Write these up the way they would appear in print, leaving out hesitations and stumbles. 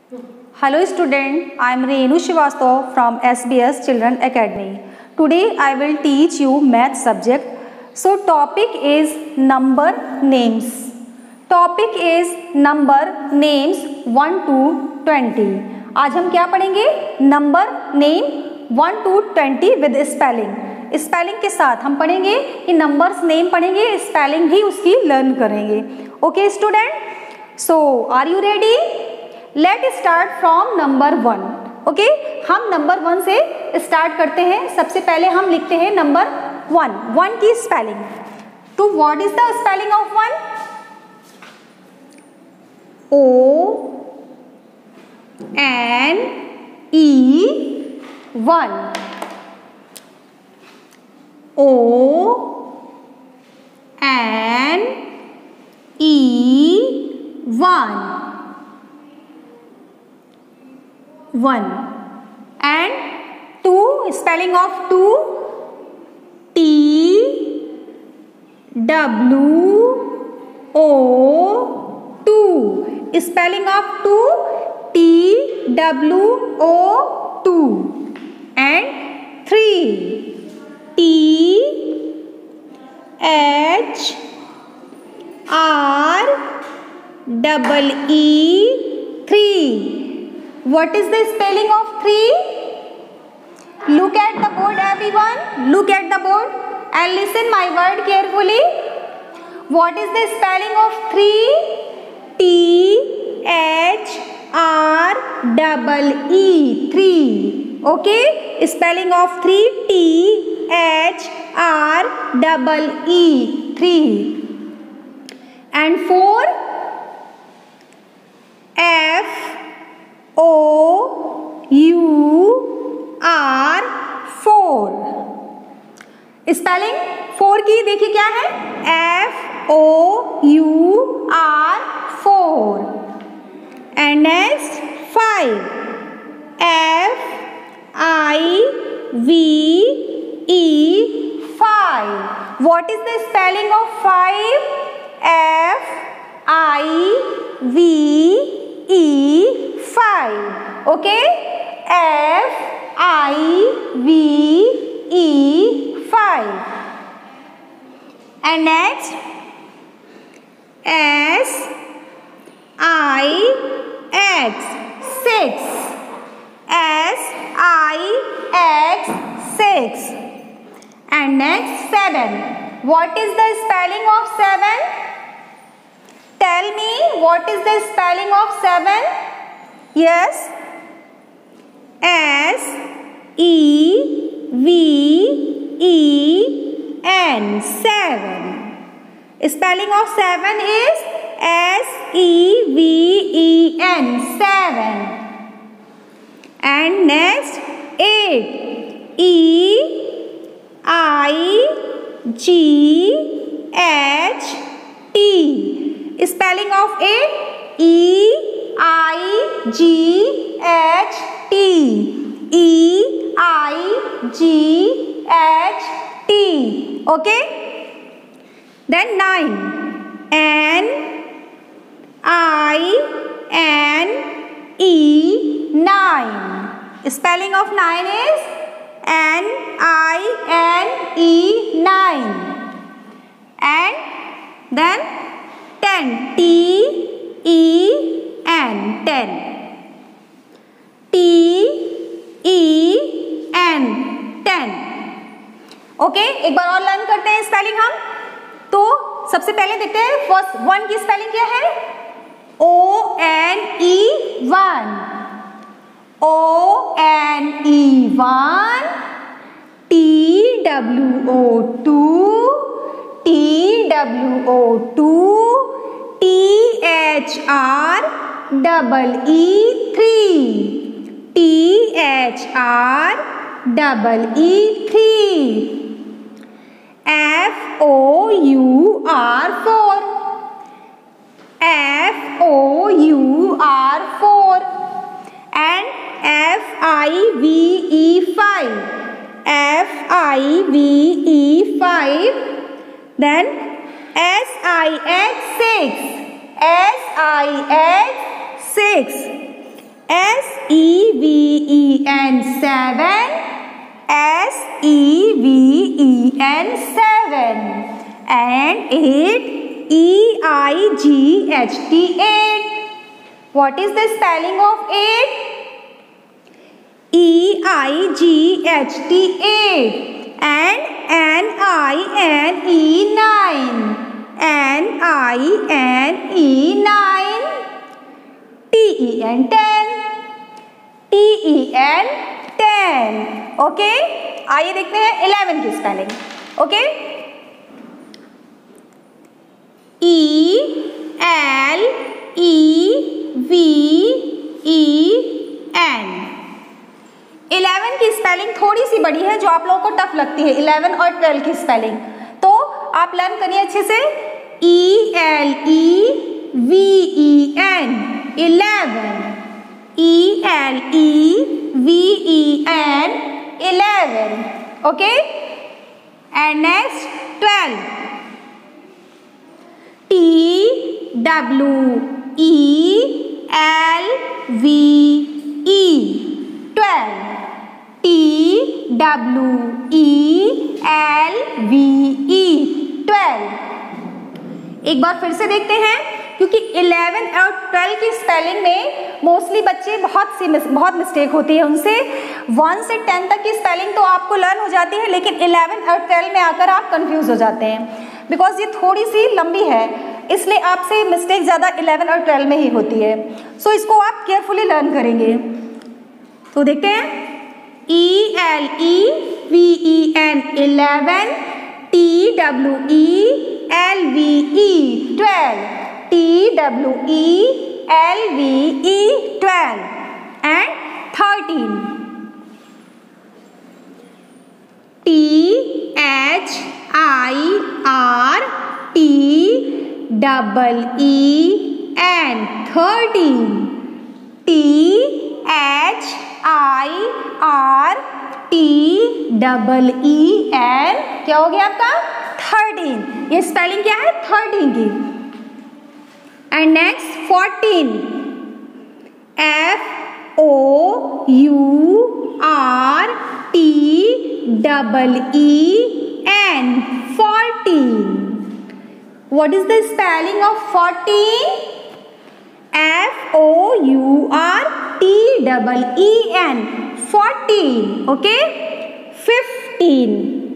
Hello student, I am Renu Srivastav from SBS Children Academy. Today I will teach you math subject. So topic is number names. Topic is number names 1 to 20. आज हम क्या पढ़ेंगे? Number name 1 to 20 with spelling. Spelling के साथ हम पढ़ेंगे कि numbers name पढ़ेंगे, स्पेलिंग भी उसकी लर्न करेंगे. Okay student, so are you ready? Let start from number 1. Okay, हम नंबर 1 से स्टार्ट करते हैं. सबसे पहले हम लिखते हैं नंबर 1 की स्पेलिंग. तो what is the spelling of 1? O-N-E 1. O-N-E 1. And 2, spelling of 2, T-W-O-2. Spelling of 2, T-W-O-2. And 3, T-H-R-E-E 3. What is the spelling of 3? Look at the board everyone. Look at the board and listen my word carefully. What is the spelling of 3? T-H-R-E-E 3. Okay? Spelling of 3, T-H-R-E-E 3. And 4, F-O-U-R 4. Spelling 4 की देखिए क्या है? F-O-U-R 4. And next 5, F-I-V-E 5. What is the spelling of 5? F-I-V-E 5. Okay? F-I-V-E 5. And next S-I-X 6. S-I-X 6. And next 7. What is the spelling of 7? Tell me, what is the spelling of 7? Yes. S-E-V-E-N 7. Spelling of 7 is S-E-V-E-N 7. And next 8, E-I-G-H-T. Spelling of 8, E-I-G-H-T. E-I-G-H-T. Okay? Then 9, N-I-N-E 9. Spelling of 9 is N-I-N-E 9. And then 10, T-E-N 10. T-E-N 10. Okay, एक बार और learn करते हैं spelling हम. तो सबसे पहले देखते हैं फर्स्ट 1 की स्पेलिंग क्या है? O-N-E 1. O-N-E 1. T-W-O-2. T-W-O-2. T-H-R-E-E 3. T-H-R-E-E 3. F-O-U-R 4. F-O-U-R 4. And F-I-V-E 5. F-I-V-E 5. Then S-I-X 6. S-I-X 6. S-E-V-E-N 7, S-E-V-E-N 7, and 8, E-I-G-H-T 8. What is the spelling of 8? E-I-G-H-T 8, and N-I-N-E 9, N-I-N-E 9, T-E-N 10, T-E-N 10. Okay, आइए देखते हैं 11 की spelling. Okay, E-L-E-V-E-N. 11 की spelling थोड़ी सी बड़ी है जो आप लोगों को टफ लगती है. 11 और 12 की स्पेलिंग तो आप लर्न करिए अच्छे से. E-L-E-V-E-N 11, E-L-E-V-E-N 11. Okay, and next 12. T-W-E-L-V-E 12, T-W-E-L-V-E 12. एक बार फिर से देखते हैं, क्योंकि 11 और 12 की स्पेलिंग में मोस्टली बच्चे बहुत मिस्टेक होती है उनसे. 1 से 10 तक की स्पेलिंग तो आपको लर्न हो जाती है, लेकिन 11 और 12 में आकर आप कंफ्यूज हो जाते हैं, बिकॉज ये थोड़ी सी लंबी है, इसलिए आपसे मिस्टेक ज़्यादा 11 और 12 में ही होती है. सो इसको आप केयरफुली लर्न करेंगे. तो देखते हैं. E-L-E-V-E-N 11, T-W-E-L-V-E 12, T-W-E-L-V-E 12, and 13. T-H-I-R-T-E-E-N 13, T-H-I-R-T-E-E-N. क्या हो गया आपका? 13. ये स्पेलिंग क्या है? 13 की. And next 14. F-O-U-R-T-E-E-N 14. What is the spelling of 14? F-O-U-R-T-E-E-N 14. Okay. 15.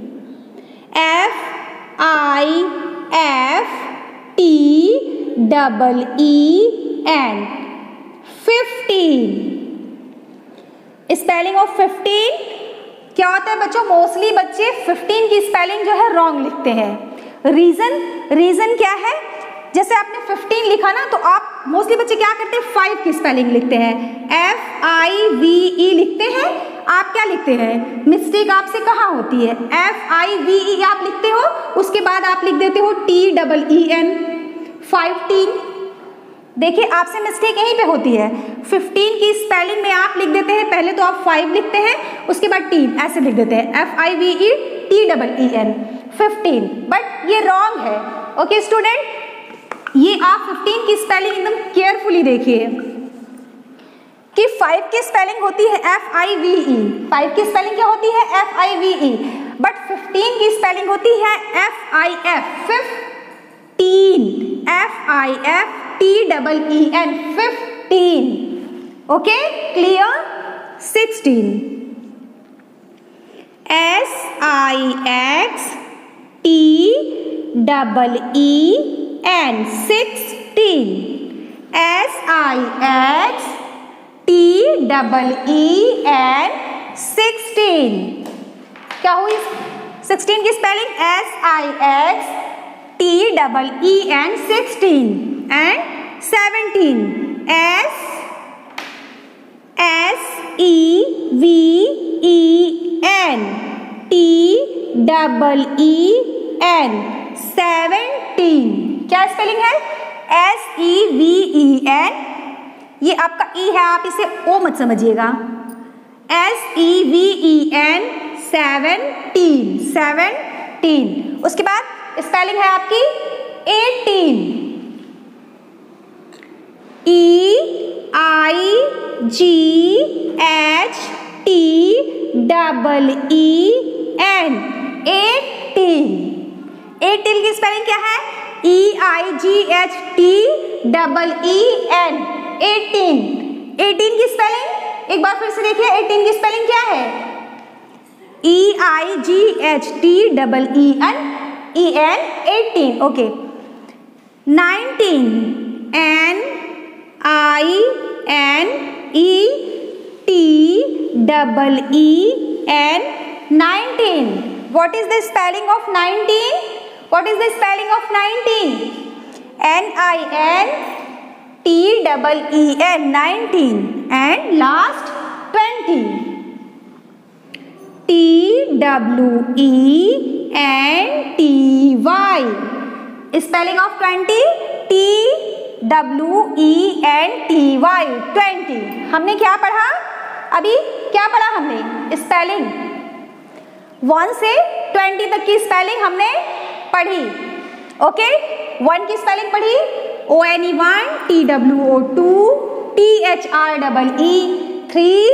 F-I-F-T-E-E-N 15. Spelling of 15 क्या होता है बच्चों? मोस्टली बच्चे 15 की स्पेलिंग जो है रॉन्ग लिखते हैं. रीजन क्या है? जैसे आपने 15 लिखा ना, तो आप मोस्टली बच्चे क्या करते हैं? 5 की स्पेलिंग लिखते हैं. F-I-V-E लिखते हैं. आप क्या लिखते हैं? मिस्टेक आपसे कहाँ होती है? F-I-V-E आप लिखते हो, उसके बाद आप लिख देते हो T-E-E-N 15. देखिए, आपसे मिस्टेक यहीं पे होती है. 15 की स्पेलिंग में आप लिख देते हैं, पहले तो आप 5 लिखते हैं, उसके बाद T ऐसे लिख देते हैं, F-I-V-E T-E-E-N 15, बट ये रॉन्ग है. ओके स्टूडेंट, ये आप 15 की स्पेलिंग एकदम केयरफुली देखिए कि 5 की स्पेलिंग होती है F-I-V-E. 5 की स्पेलिंग क्या होती है? F-I-V-E. बट 15 की स्पेलिंग होती है F-I-F 15. F-I-F-T-E-E-N 15. Okay, clear? 16. S-I-X-T-E-E-N 16. S-I-X-T-E-E-N 16. क्या हुई 16 की spelling? S-I-X-T-E-E-N 16. And 17. S-E-V-E-N T-E-E-N 17. क्या स्पेलिंग है? S-E-V-E-N. ये आपका E है, आप इसे O मत समझिएगा. S-E-V-E-N 17. उसके बाद स्पेलिंग है आपकी 18. E-I-G-H-T EIGHTEEN। 18 की स्पेलिंग क्या है? EIGHTEEN। 18 की स्पेलिंग एक बार फिर से देखिए, 18 की स्पेलिंग क्या है? EIGHTEEN 18। Okay. 19 NINETEEN 19। What is the spelling of 19? What is the spelling of 19? NINTEEN 19। and last 20 TWENTY। spelling of 20 TWENTY 20। हमने क्या पढ़ा? अभी क्या पढ़ा हमने? स्पेलिंग 1 से 20 तक की स्पेलिंग हमने पढ़ी। ओके, 1 की स्पेलिंग पढ़ी ONE1 TWO2 THREE 3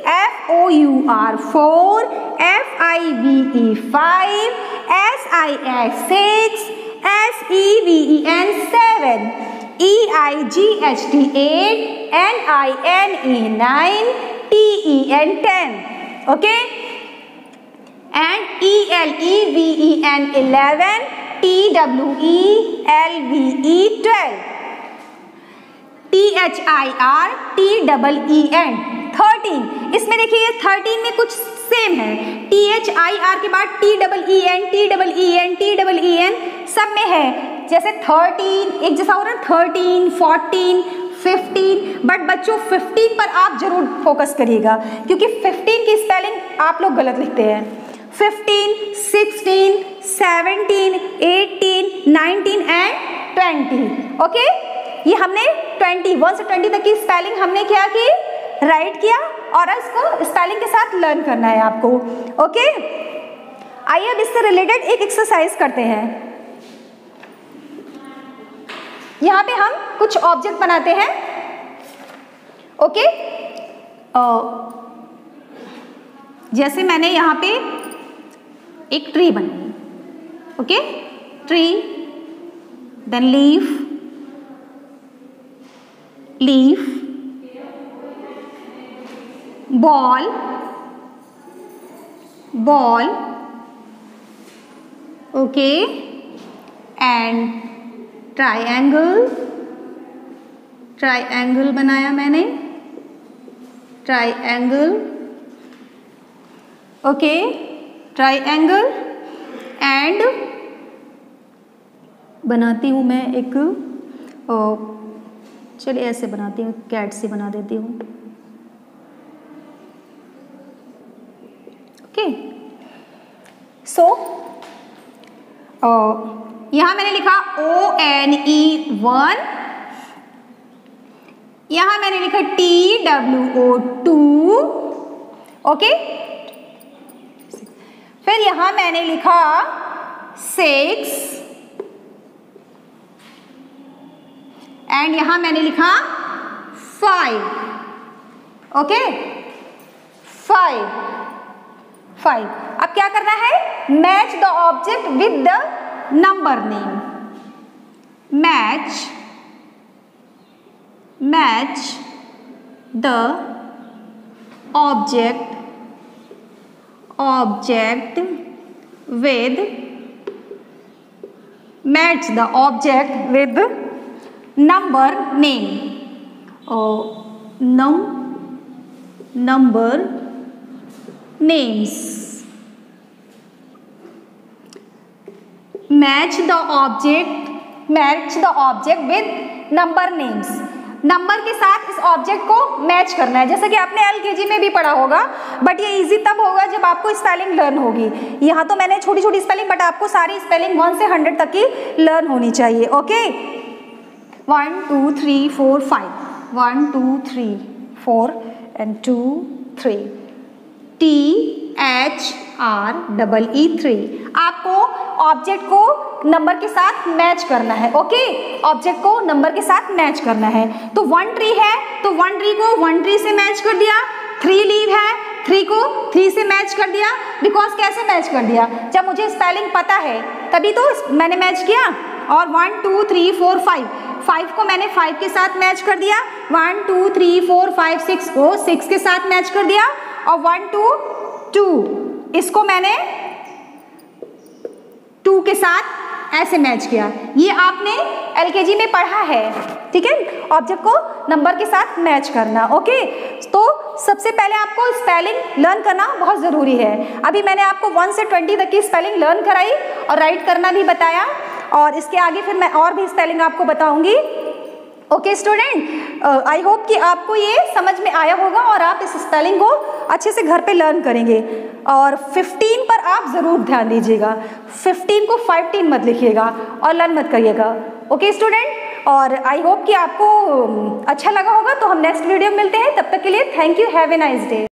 FOUR 4 FIVE 5 SIX 6 SEVEN 7 EIGHT 8 NINE 9 TEN 10। Okay, and ELEVEN 11 TWELVE 12 THIRTEEN 13। इसमें देखिए 13 में कुछ सेम है, THIR के बाद TEEN सब में है। जैसे 13 एक जैसा हो रहा है, 13 14 15, बट बच्चों 15 पर आप जरूर फोकस करिएगा क्योंकि 15 की स्पेलिंग आप लोग गलत लिखते हैं। 15 16 17 18 19 एंड 20। ओके, ये हमने 21 से 20 तक की स्पेलिंग हमने क्या की? राइट किया, और इसको स्पेलिंग के साथ लर्न करना है आपको। ओके, आइए अब इससे रिलेटेड एक एक्सरसाइज करते हैं। यहाँ पे हम कुछ ऑब्जेक्ट बनाते हैं। ओके, जैसे मैंने यहाँ पे एक ट्री बनाई। Okay, tree, then leaf, ball, okay, and triangle बनाया मैंने, ट्राइंगल। ओके, ट्राइंगल, एंड बनाती हूँ मैं एक, चलिए ऐसे बनाती हूँ, कैट सी बना देती हूँ। ओके, सो यहाँ मैंने लिखा ONE1, यहाँ मैंने लिखा TWO2। ओके, फिर यहाँ मैंने लिखा 6 एंड यहाँ मैंने लिखा 5। ओके, 5। अब क्या करना है? Match the object with the number name. Match the object with number name। number names। match the object with number names। Number के साथ इस ऑब्जेक्ट को मैच करना है, जैसे कि आपने LKG में भी पढ़ा होगा, बट ये इजी तब होगा जब आपको स्पेलिंग लर्न होगी। यहाँ तो मैंने छोटी छोटी स्पेलिंग, बट आपको सारी स्पेलिंग 1 से 100 तक की लर्न होनी चाहिए। Okay, 1 2 3 4 5 1 2 3 4 and 2 3 THREE 3। आपको ऑब्जेक्ट को नंबर के साथ मैच करना है। ओके, ऑब्जेक्ट को नंबर के साथ मैच करना है। तो 1 ट्री है तो 1 ट्री को 1 ट्री से मैच कर दिया, 3 लीव है 3 को 3 से मैच कर दिया। बिकॉज कैसे मैच कर दिया, जब मुझे स्पेलिंग पता है तभी तो मैंने मैच किया। और 1 2 3 4 5 को मैंने 5 के साथ मैच कर दिया, 1 2 3 4 5 6 को 6 के साथ मैच कर दिया, और 1 2 2 इसको मैंने 2 के साथ ऐसे मैच किया। ये आपने एलकेजी में पढ़ा है, ठीक है, ऑब्जेक्ट को नंबर के साथ मैच करना। ओके, तो सबसे पहले आपको स्पेलिंग लर्न करना बहुत ज़रूरी है। अभी मैंने आपको 1 से 20 तक की स्पेलिंग लर्न कराई और राइट करना भी बताया, और इसके आगे फिर मैं और भी स्पेलिंग आपको बताऊंगी। ओके स्टूडेंट, आई होप कि आपको ये समझ में आया होगा और आप इस स्पेलिंग को अच्छे से घर पे लर्न करेंगे। और 15 पर आप ज़रूर ध्यान दीजिएगा, 15 को 15 मत लिखिएगा और लर्न मत करिएगा। ओके स्टूडेंट, और आई होप कि आपको अच्छा लगा होगा। तो हम नेक्स्ट वीडियो में मिलते हैं, तब तक के लिए thank you, have a nice day.